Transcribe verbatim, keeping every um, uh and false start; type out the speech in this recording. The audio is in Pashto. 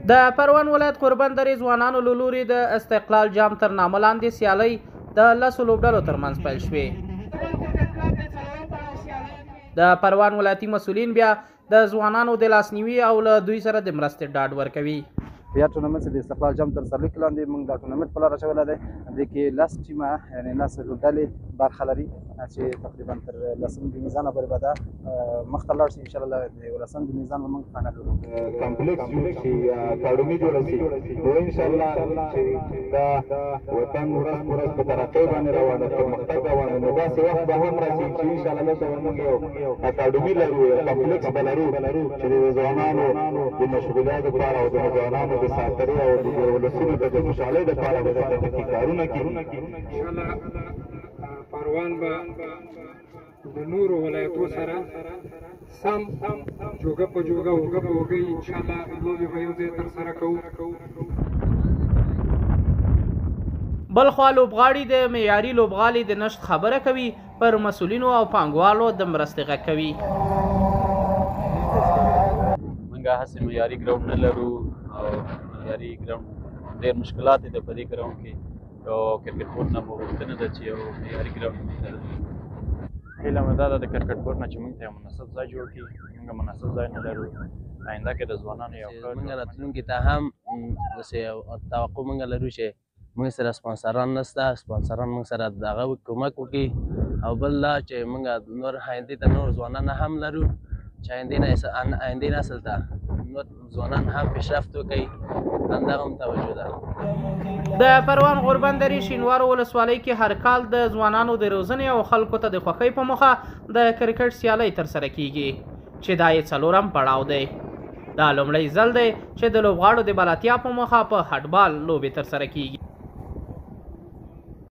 د پروان ولایت قربان درې ځوانانو له لوري د استقلال جام تر نامه لاندې سیالۍ د لسو لوبډلو ترمنځ پیل شوې. د پروان ولایتي مسؤلین بیا د ځوانانو د لاسنیوي او له دوی سره د مرستې ډاډ ورکوي. یا ټورنمنټ چې د استقلال جام تر سرلیک لاندې موږ دا ټورنمنټ په لار اچولی دی. دې کې لس ټیمه یعنې لس لوبډلې برخه لري چې تقریبا تر لسم د میزانه پورې به دا مخته لاړ شي. انشاءالله د ولسم د میزان به موږ فاینل کمپلیکس جوړ شي، اکاډمي جوړه شي، نو انشاءالله چې دا وطن ورځ په ورځ په ترقۍ باندې روان ده، پرمختګ روان ده، نو داسې وخت به هم راشي چې انشاءالله دلته به موږ یو اکاډمي لرو، یو کمپلیکس به لرو چې د ځوانانو د مشغولیاتو لپاره او د ځوانانو د ساترې او د ولسونو د خوشحالۍ لپاره به دلته کې کارونه کېږي. انشاءالله پروان به د نورو ولایتو سره سم جوګه په جوګه اوږه په اوږه انشاءالله لوبې به یو ځای ترسره کوو. بل خوا لوبغاړي د معیاري لوبغالي د نشت خبره کوي، پر مسؤلینو او پانګوالو د مرستې غږ کوي. موږ هسې معیاري ګراوند نه لرو او معیاري ګراوند ډېر مشکلات دي په دې ګراوند کې. او کرکټ بورډ نه مو غوښتنه ده چې یو معیاري ګراوند ولرو. هیله مې دا ده د کرکټ بورډ نه چې موږ ته یو مناسب ځای جوړ کړي. موږ مناسب ځای نه لرو. آینده کې د ځوانانو یو موږ راتلونکي ته هم داسې توقع موږ لرو چې موږ سره سپانسران نشته، سپانسران موږ سره دغه کومک وکړي. او بل دا چې موږ نور آیندې ته نور ځوانان هم لرو چې آیندې نسل ته نور ځوانان هم پیشرفت وکړي. همدغه هم توجه ده. د پروان غوربند درې شینوارو ولسوالۍ کې هر کال د ځوانانو د روزنې او خلکو ته د خوښۍ په موخه د کرکټ سیالۍ ترسره کیږي چې دا یې څلورم پړاو دی. دا لومړی ځل دی چې د لوبغاړو د بلدتیا په موخه په هټبال لوبې ترسره کیږي.